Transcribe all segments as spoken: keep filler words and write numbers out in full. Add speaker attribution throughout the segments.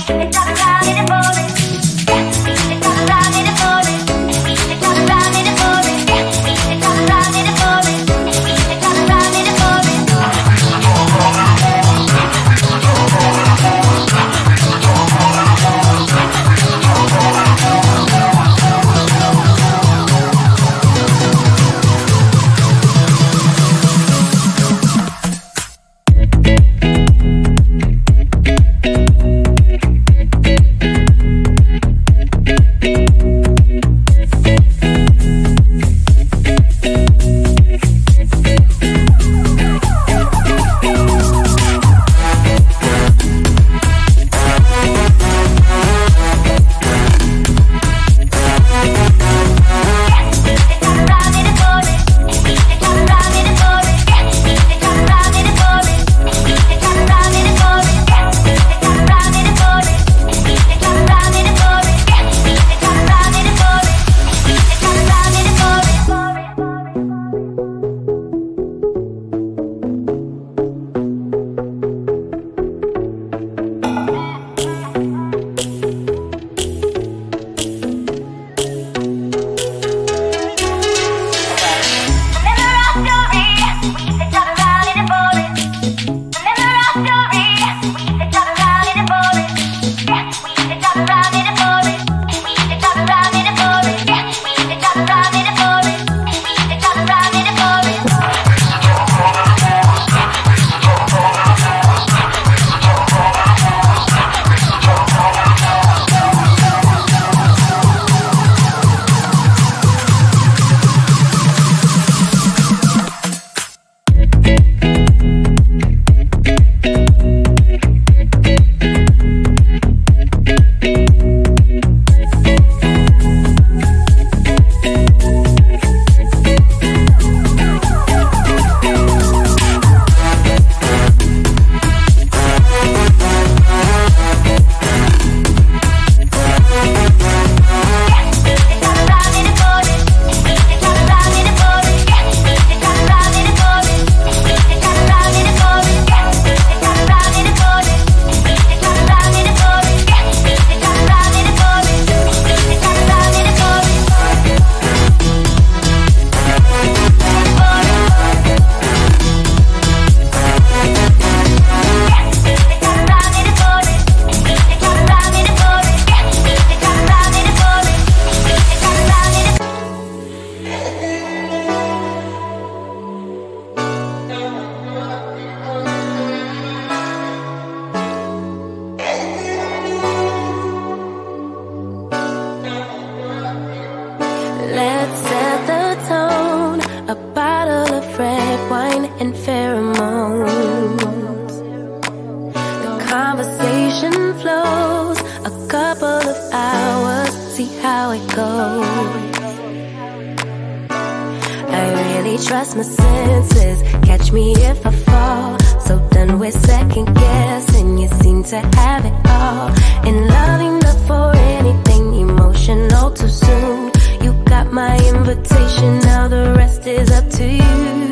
Speaker 1: trust my senses. Catch me if I fall. So done with second guessing. You seem to have it all. In loving up for anything emotional too soon. You got my invitation, now the rest is up to you.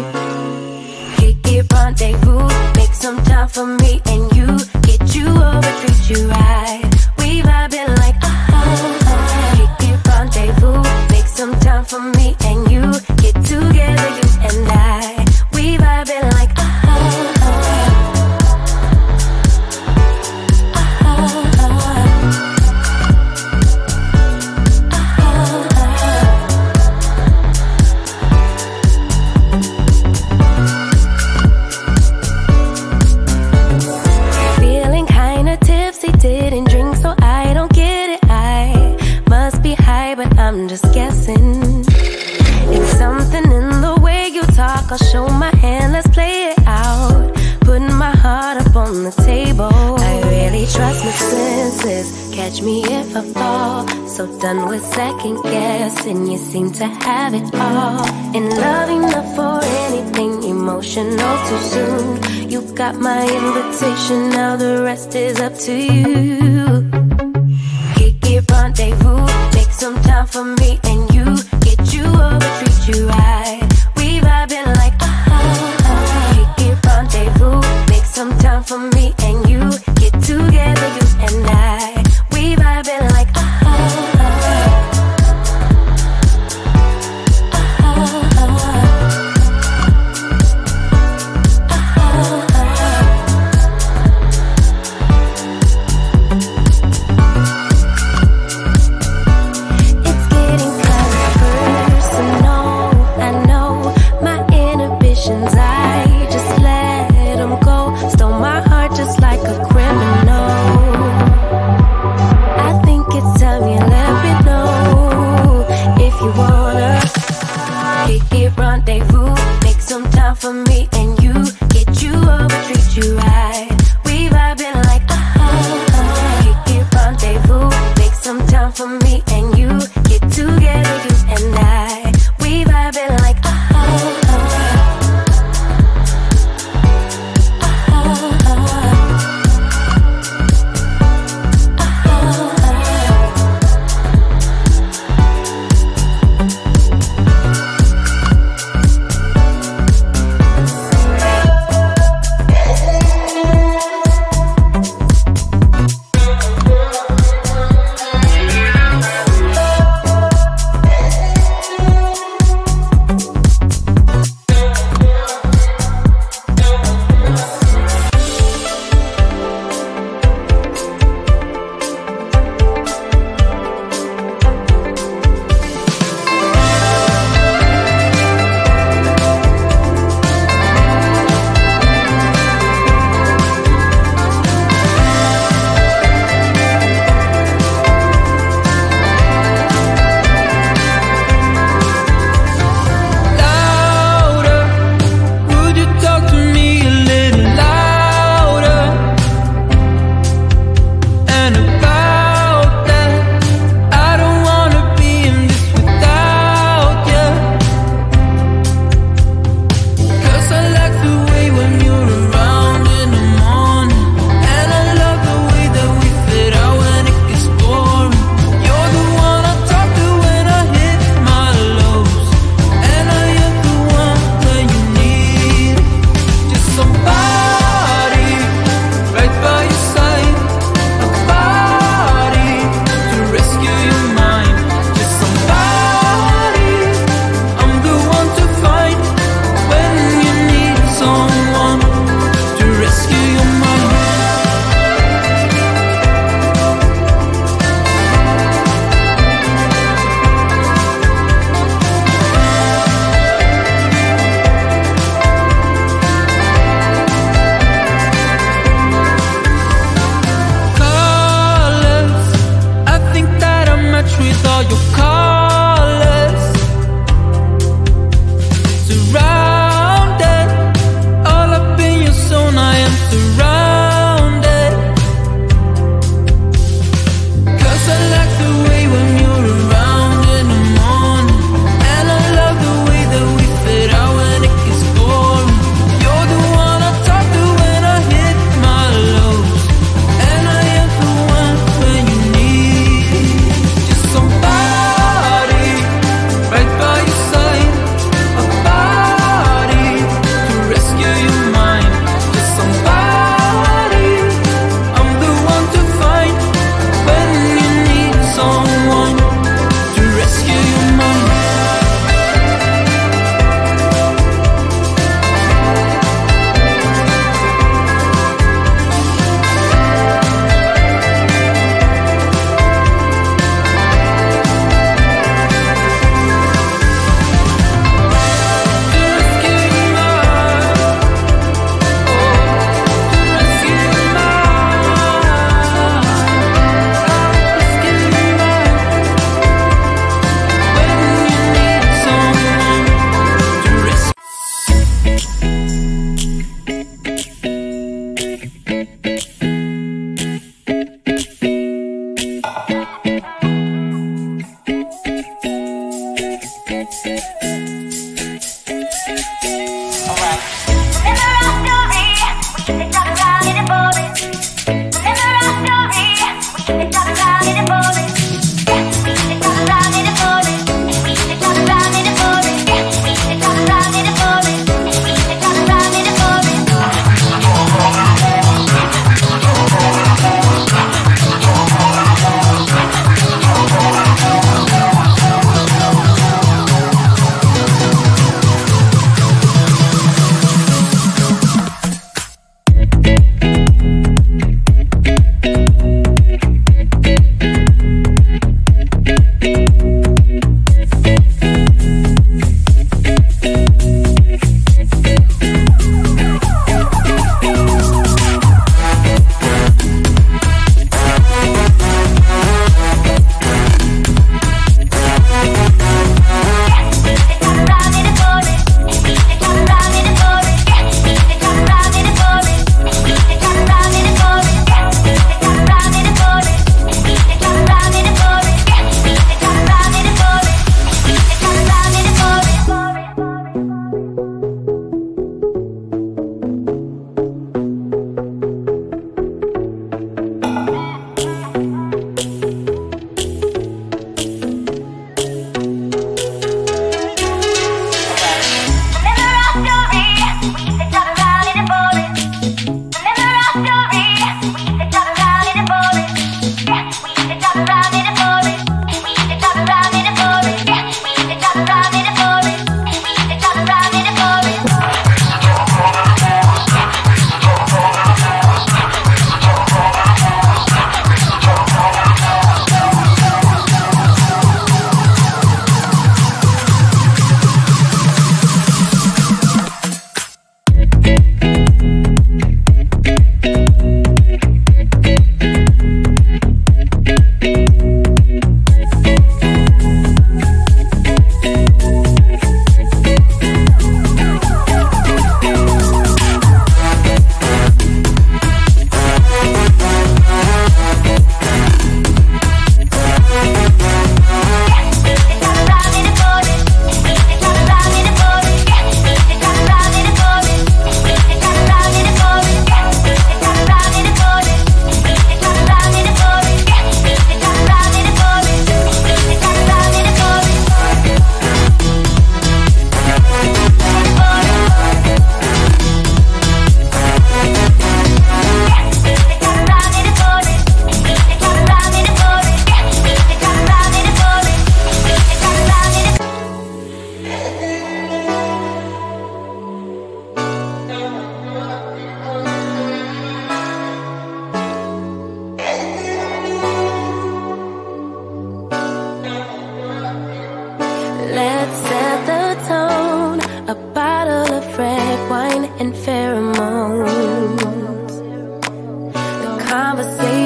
Speaker 1: Kick it, rendezvous, make some time for me and you. Get you over, treat you right. We vibing like uh-huh. Kick it, rendezvous, make some time for me and you. Get together, you and I. We vibing like uh-huh. Didn't drink, so I don't get it. I must be high, but I'm just guessing. It's something in the way you talk. I'll show my hand, let's play it out. Putting my heart up on the table. I really trust my senses. Catch me if I fall. So done with second guessing. You seem to have it all. In loving up for anything emotional too soon. You got my invitation, now the rest is up to you. Kick it, rendezvous, make some time for me and you. Get you over, treat you right. We vibing like uh-huh. Kick it, rendezvous, make some time for me and you. Get together, you and I.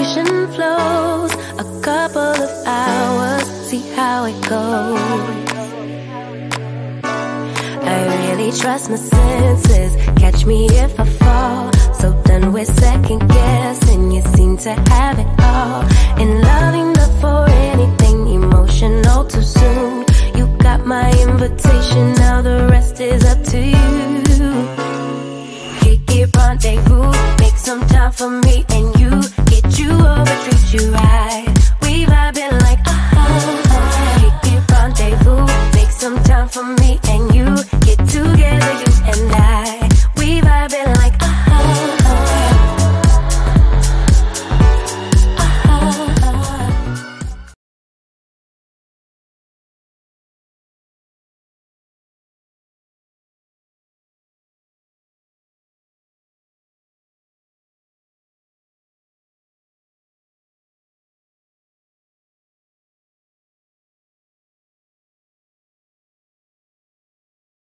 Speaker 1: conversation flows, a couple of hours, see how it goes. I really trust my senses, catch me if I fall. So done with second guessing, you seem to have it all. In loving the for anything emotional too soon. You got my invitation, now the rest is up to you. Kick it, rendezvous, make some time for me and you. Get you over, treat you right.